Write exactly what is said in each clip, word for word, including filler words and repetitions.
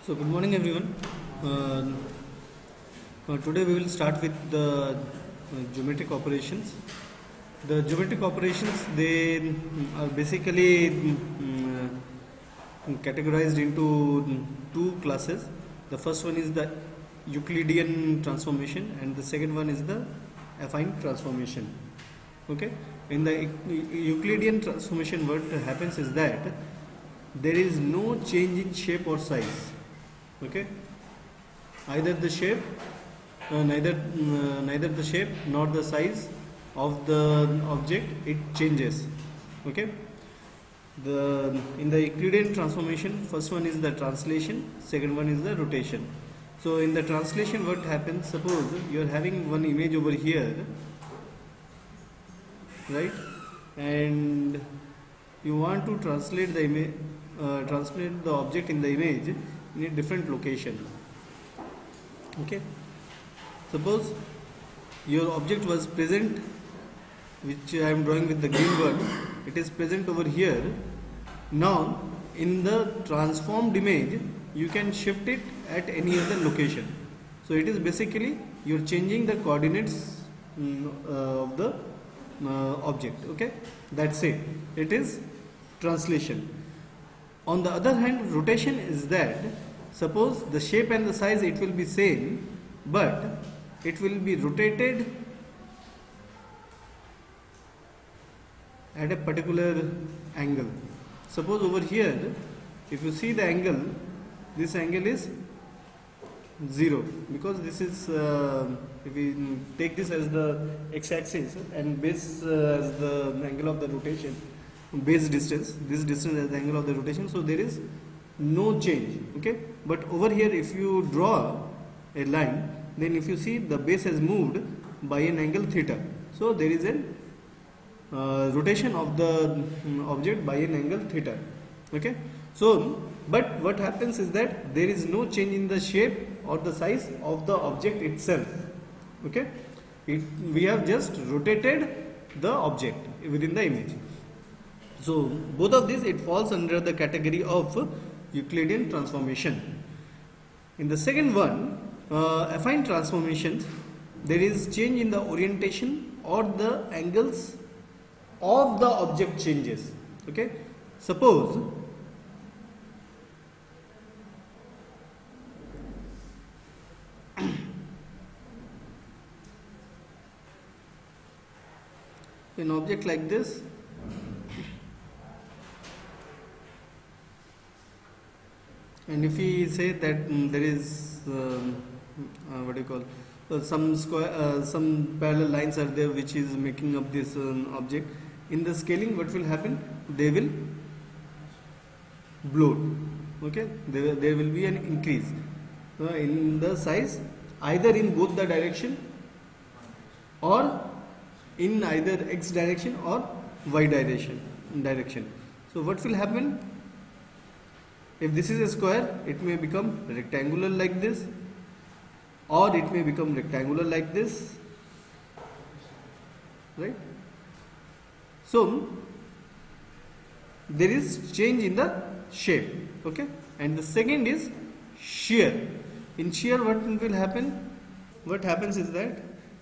So good morning everyone. Uh, uh, today we will start with the uh, geometric operations. The geometric operations they mm, are basically mm, uh, categorized into mm, two classes. The first one is the Euclidean transformation and the second one is the affine transformation. Okay. In the Euclidean transformation, what happens is that there is no change in shape or size. Okay, either the shape uh, neither uh, neither the shape nor the size of the object it changes. Okay, the in the Euclidean transformation, first one is the translation, second one is the rotation. So in the translation, what happens, suppose you are having one image over here, right, and you want to translate the image uh, translate the object in the image in a different location. Okay, suppose your object was present, which I am drawing with the green one, it is present over here. Now in the transformed image you can shift it at any other location. So it is basically you are changing the coordinates um, uh, of the uh, object. Okay, that's it, it is translation. On the other hand, rotation is that suppose the shape and the size it will be same, but it will be rotated at a particular angle. Suppose over here, if you see the angle, this angle is zero, because this is uh, if we take this as the x-axis and base uh, as the angle of the rotation, base distance, this distance as the angle of the rotation, so there is no change. Okay, but over here if you draw a line, then if you see the base has moved by an angle theta, so there is a uh, rotation of the um, object by an angle theta. Okay, so but what happens is that there is no change in the shape or the size of the object itself. Okay, it, we have just rotated the object within the image. So both of these, it falls under the category of Euclidean transformation. In the second one, uh, affine transformations, there is change in the orientation or the angles of the object changes. Okay, suppose an object like this, and if we say that um, there is uh, uh, what do you call uh, some square uh, some parallel lines are there which is making up this um, object, in the scaling what will happen, they will bloat. Okay, there, there will be an increase uh, in the size, either in both the direction or in either x direction or y direction direction. So what will happen, if this is a square, it may become rectangular like this, or it may become rectangular like this, right? So there is change in the shape. Okay, and the second is shear. In shear, what will happen? What happens is that,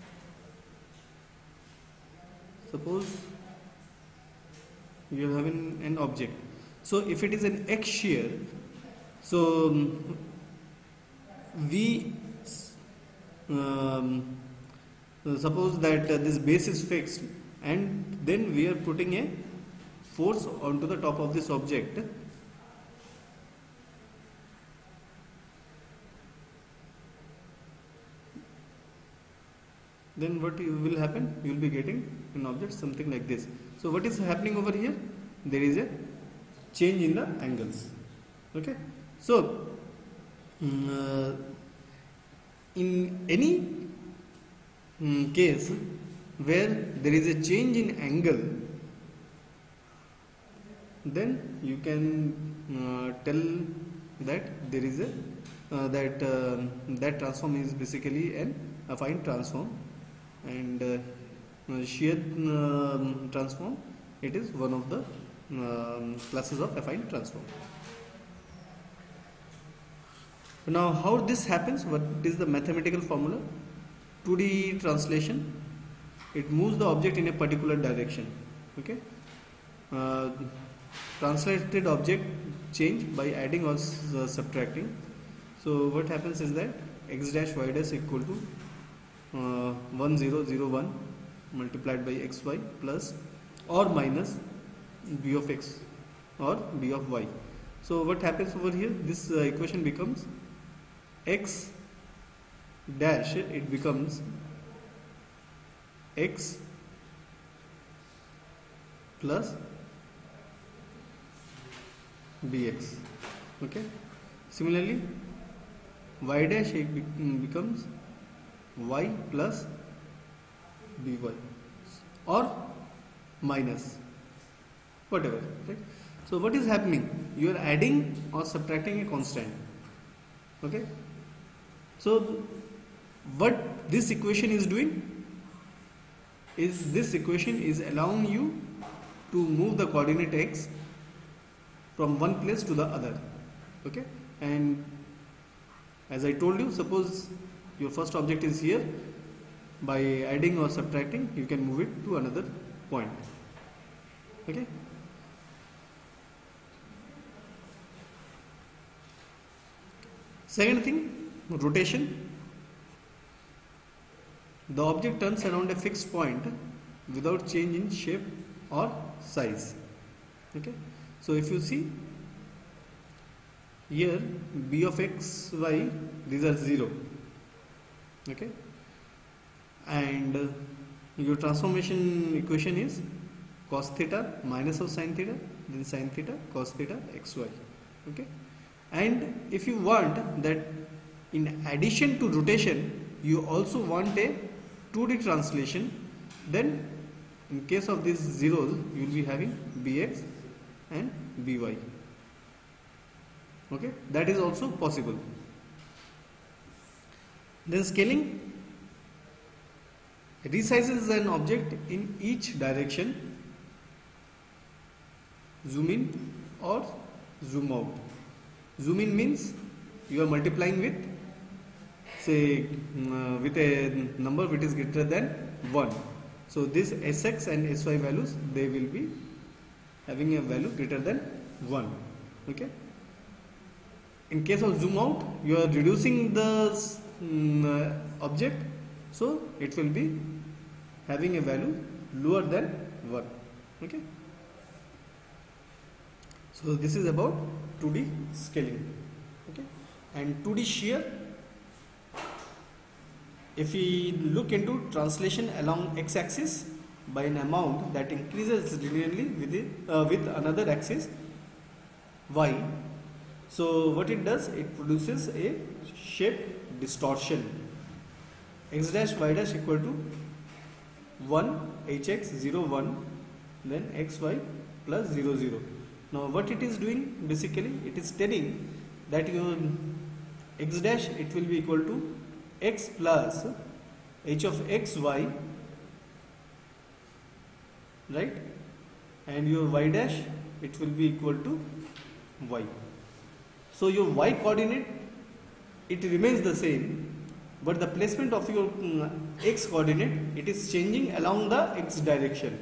suppose you are having an object. So if it is an X shear, so um, we um, suppose that uh, this base is fixed, and then we are putting a force onto the top of this object. Then what will happen? You will be getting an object something like this. So what is happening over here? There is a change in the angles. Okay, so uh, in any um, case where there is a change in angle, then you can uh, tell that there is a uh, that uh, that transform is basically an affine transform, and uh, shear uh, transform, it is one of the um, classes of affine transform. Now how this happens, what is the mathematical formula? two D translation, it moves the object in a particular direction. Okay, uh, translated object change by adding or uh, subtracting. So what happens is that x dash y dash equal to uh, one zero zero one multiplied by xy plus or minus b of x or b of y. So what happens over here, this uh, equation becomes x dash, it becomes x plus bx. Okay, similarly y dash it becomes y plus by or minus whatever, right? So what is happening, you are adding or subtracting a constant. Okay, so what this equation is doing is, this equation is allowing you to move the coordinate x from one place to the other. Okay, and as I told you, suppose your first object is here, by adding or subtracting you can move it to another point. Okay, second thing, rotation. The object turns around a fixed point without change in shape or size. Okay, so if you see here, b of x, y, these are zero. Okay, and uh, your transformation equation is cos theta minus of sin theta, then sin theta cos theta xy. Okay, and if you want that in addition to rotation you also want a two D translation, then in case of these zeros you will be having bx and by. Okay, that is also possible. Then scaling resizes an object in each direction, zoom in or zoom out. Zoom in means you are multiplying with, say, uh, with a number which is greater than one. So this sx and sy values, they will be having a value greater than one. Okay, in case of zoom out, you are reducing the um, uh, object, so it will be having a value lower than one. Okay, so this is about two D scaling. Okay, and two D shear, if we look into translation along x-axis by an amount that increases linearly with it, uh, with another axis y, so what it does, it produces a shape distortion. X dash y dash equal to one hx zero one, then xy plus zero zero. Now what it is doing, basically it is telling that your x dash, it will be equal to x plus h of xy, right, and your y dash, it will be equal to y. So your y coordinate, it remains the same, but the placement of your um, x coordinate, it is changing along the x direction.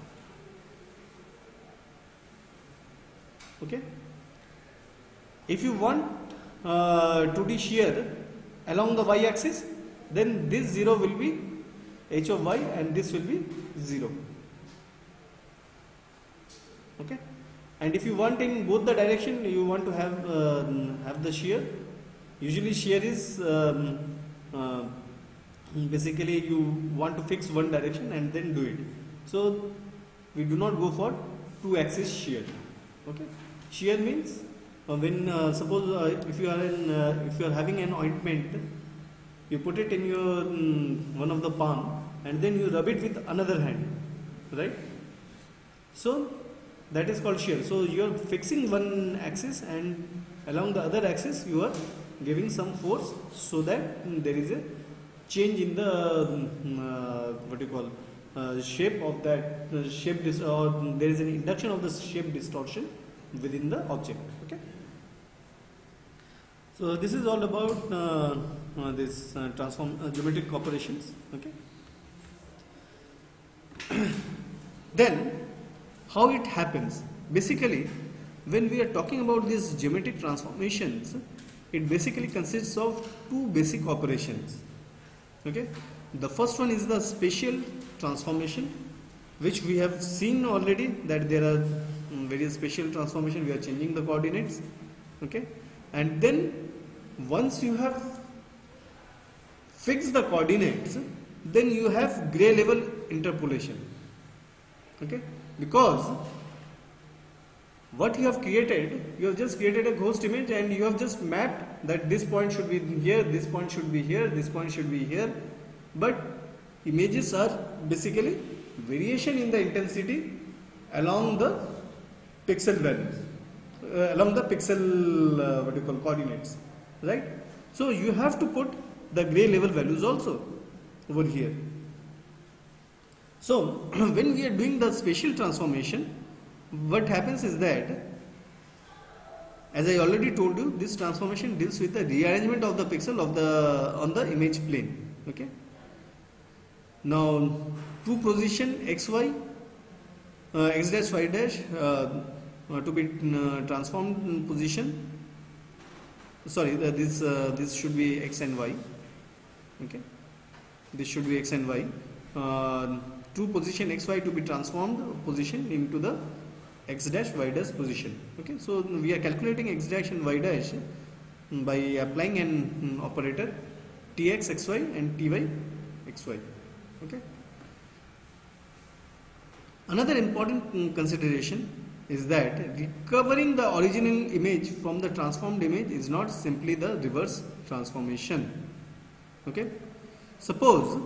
Okay, if you want uh, two D shear along the y axis, then this zero will be h of y and this will be zero. Okay, and if you want in both the direction, you want to have uh, have the shear, usually shear is um, uh, basically you want to fix one direction and then do it. So we do not go for two axis shear. Okay, shear means uh, when uh, suppose uh, if you are in uh, if you are having an ointment, you put it in your um, one of the palm and then you rub it with another hand, right? So that is called shear. So you are fixing one axis and along the other axis you are giving some force, so that um, there is a change in the um, uh, what you call uh, shape of that uh, shape dis or there is an induction of the shape distortion within the object. Okay. So this is all about uh, uh, this uh, transform uh, geometric operations. Okay. Then how it happens? Basically, when we are talking about these geometric transformations, it basically consists of two basic operations. Okay. The first one is the spatial transformation, which we have seen already that there are um, various spatial transformation. We are changing the coordinates. Okay. And then once you have fixed the coordinates, then you have gray level interpolation. Okay, because what you have created, you have just created a ghost image and you have just mapped that this point should be here, this point should be here, this point should be here. But images are basically variation in the intensity along the pixel values, uh, along the pixel uh, what do you call coordinates, right? So you have to put the gray level values also over here. So when we are doing the spatial transformation, what happens is that, as I already told you, this transformation deals with the rearrangement of the pixel of the on the image plane. Okay. Now to position xy, uh, x dash y dash uh, uh, to be uh, transformed in position. Sorry, uh, this uh, this should be x and y. Okay, this should be x and y. Uh, to position xy to be transformed position into the x dash y dash position. Okay, so we are calculating x dash and y dash by applying an operator tx xy and ty xy. Okay. Another important consideration is that recovering the original image from the transformed image is not simply the reverse transformation. Okay. Suppose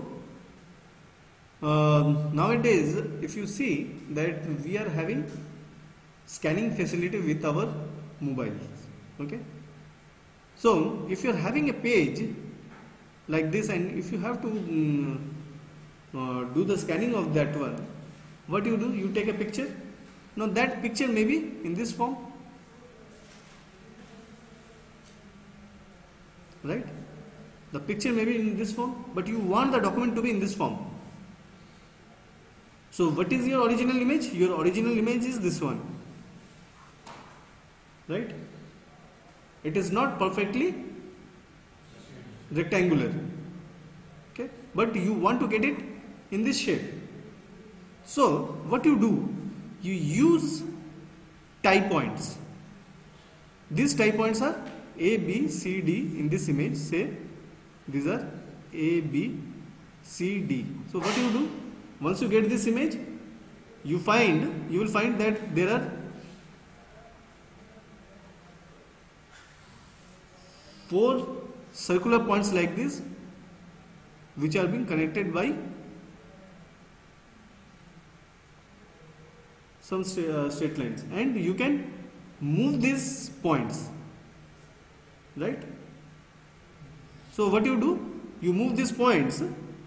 uh, nowadays if you see that we are having scanning facility with our mobiles. Okay. So if you are having a page like this and if you have to um, uh, do the scanning of that one, what you do? You take a picture. Now that picture may be in this form, right? The picture may be in this form, but you want the document to be in this form. So what is your original image? Your original image is this one, right? It is not perfectly rectangular, okay, but you want to get it in this shape. So what you do? You use tie points. These tie points are A, B, C, D in this image. Say these are A, B, C, D. So what you do? Once you get this image, you find you will find that there are four circular points like this, which are being connected by some straight, uh, straight lines, and you can move these points, right? So what you do? You move these points,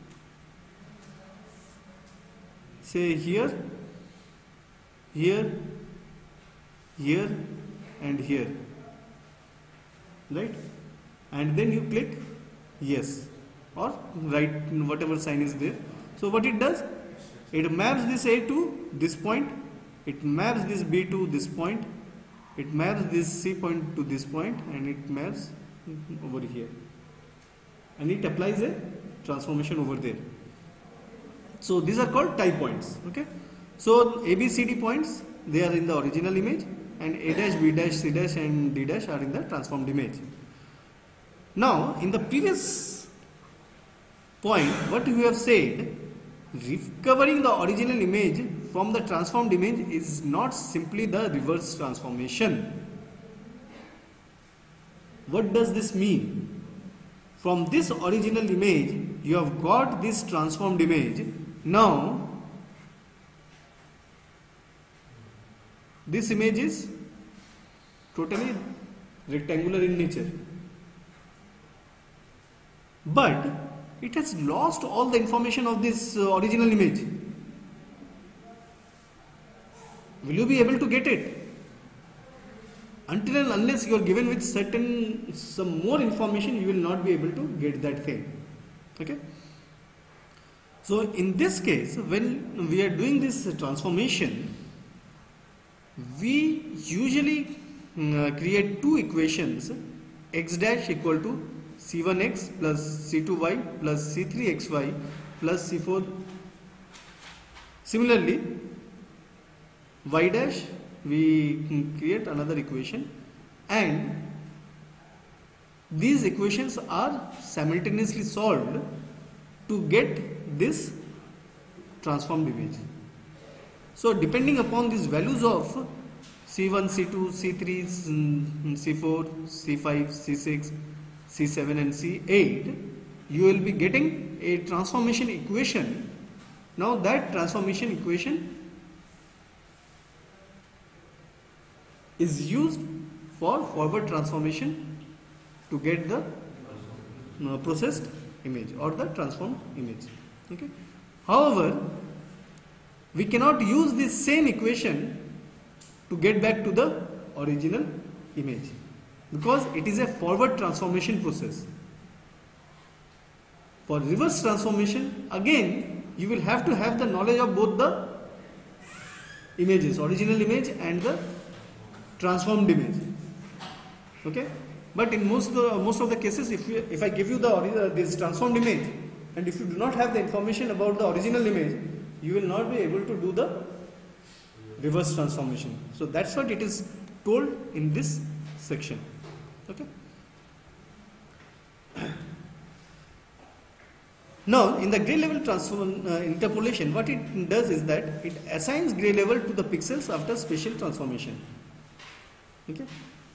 say here, here, here and here, right? And then you click yes or write whatever sign is there. So what it does? It maps this A to this point, it maps this B to this point, it maps this C point to this point, and it maps over here, and it applies a transformation over there. So these are called tie points. Okay. So A, B, C, D points, they are in the original image, and A dash, B dash, C dash and D dash are in the transformed image. Now in the previous point, what we have said, recovering the original image from the transformed image is not simply the reverse transformation. What does this mean? From this original image, you have got this transformed image. Now, this image is totally rectangular in nature, but it has lost all the information of this uh, original image. Will you be able to get it? until and unless you are given with certain some more information, you will not be able to get that thing. Okay. So in this case, when we are doing this transformation, we usually uh, create two equations, x dash equal to c one x plus c two y plus c three x y plus c four. Similarly, y dash, we create another equation, and these equations are simultaneously solved to get this transformed image. So depending upon these values of c one, c two, c three, c four, c five, c six, c seven and c eight, you will be getting a transformation equation. Now that transformation equation is used for forward transformation to get the uh, processed image or the transformed image. Okay. However, we cannot use this same equation to get back to the original image because it is a forward transformation process. For reverse transformation, again you will have to have the knowledge of both the images, original image and the transformed image. Okay. But in most of the, most of the cases, if you, if I give you the uh, this transformed image, and if you do not have the information about the original image, you will not be able to do the reverse transformation. So that's what it is told in this section. Okay. Now in the gray level transform uh, interpolation, what it does is that it assigns gray level to the pixels after spatial transformation. Okay.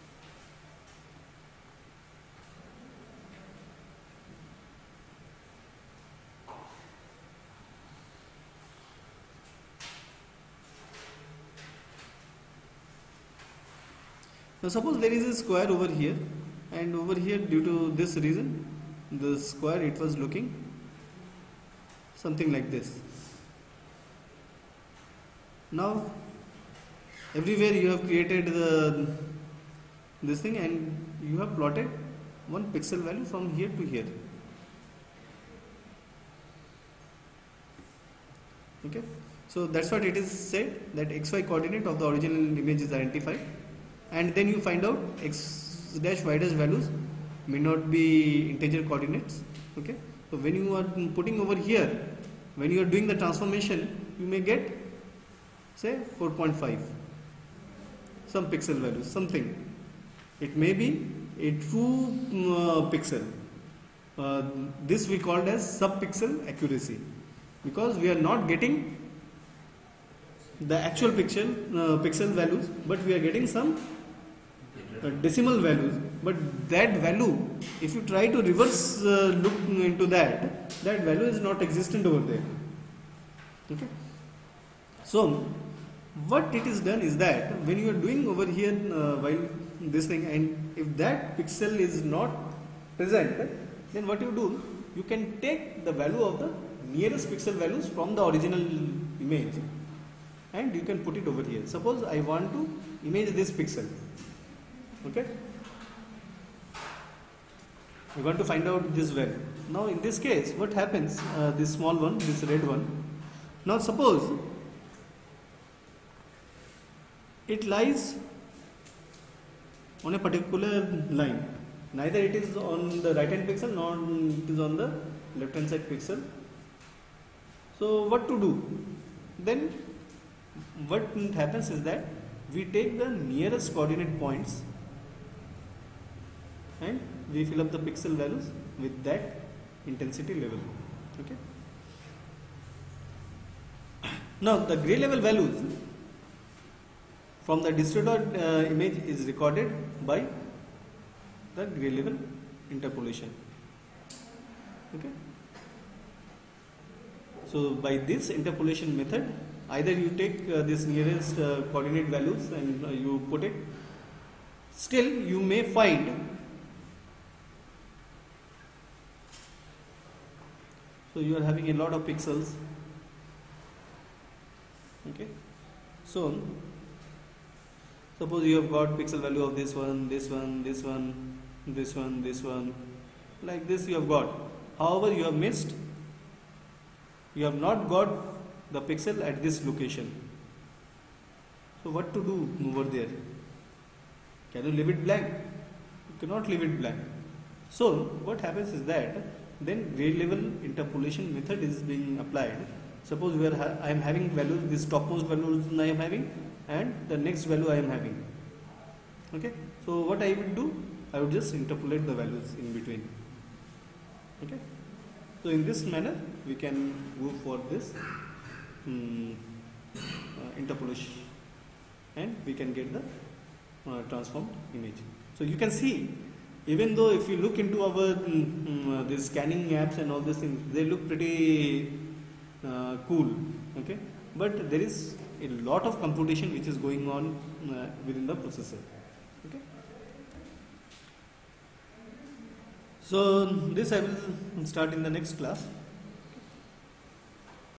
Now suppose there is a square over here, and over here due to this reason the square it was looking something like this. Now everywhere you have created the this thing and you have plotted one pixel value from here to here. Okay. So that's what it is said, that xy coordinate of the original image is identified, and then you find out x dash y dash values may not be integer coordinates. Okay. So when you are putting over here, when you are doing the transformation, you may get say four point five, some pixel values, something. It may be a true uh, pixel. Uh, this we called as sub-pixel accuracy, because we are not getting the actual pixel uh, pixel values, but we are getting some uh, decimal values. But that value, if you try to reverse uh, look into that, that value is not existent over there. Okay. So what it is done is that when you are doing over here uh, while this thing, and if that pixel is not present, then what you do, you can take the value of the nearest pixel values from the original image and you can put it over here. Suppose I want to image this pixel. Okay. We want to find out this value. Now in this case, what happens, uh, this small one, this red one, now suppose it lies on a particular line, neither it is on the right hand pixel nor it is on the left hand side pixel. So what to do? Then what happens is that we take the nearest coordinate points and we fill up the pixel values with that intensity level. Okay. Now the gray level values from the distorted uh, image is recorded by the gray level interpolation. Okay. So by this interpolation method, either you take uh, this nearest uh, coordinate values and uh, you put it, still you may find, so you are having a lot of pixels. Okay. So Suppose you have got pixel value of this one, this one, this one, this one, this one, like this you have got. However, you have missed, you have not got the pixel at this location. So what to do over there? Can you leave it blank? You cannot leave it blank. So what happens is that then grade level interpolation method is being applied. Suppose we are ha I am having values, this topmost values I am having, and the next value I am having. Okay. So what I would do? I would just interpolate the values in between. Okay. So in this manner we can go for this um, uh, interpolation, and we can get the uh, transformed image. So you can see, even though if you look into our um, uh, these scanning apps and all these things, they look pretty uh, cool. Okay. But there is a lot of computation which is going on uh, within the processor. Okay. So this I will start in the next class.